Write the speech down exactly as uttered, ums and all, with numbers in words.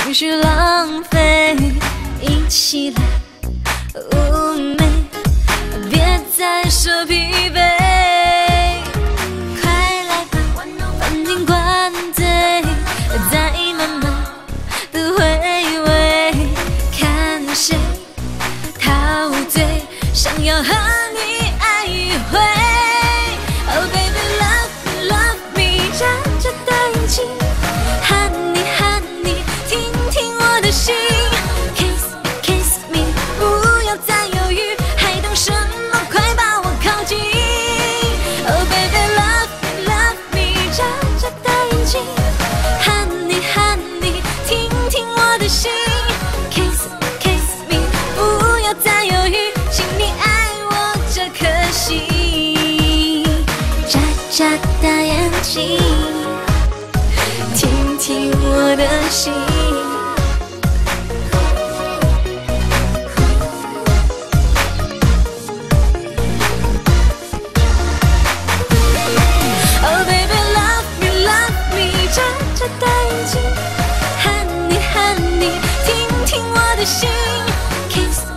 情绪浪费，一起来妩媚，别再说疲惫。快来吧，放尽灌醉，再慢慢的回味，看谁陶醉，想要和你爱一回。Oh baby love me love me， 眨眨大眼睛 ，Honey honey， 听听我的心 ，Kiss me kiss me， 不要再犹豫，还等什么？快把我靠近。Oh baby love me love me， 眨眨大眼睛 ，Honey honey， 听听我的心 ，Kiss me kiss me， 不要再犹豫，请你爱我这颗心。眨眨大眼睛，听听我的心。Oh baby love me love me， 眨眨大眼睛 ，Honey honey， 听听我的心 ，Kiss。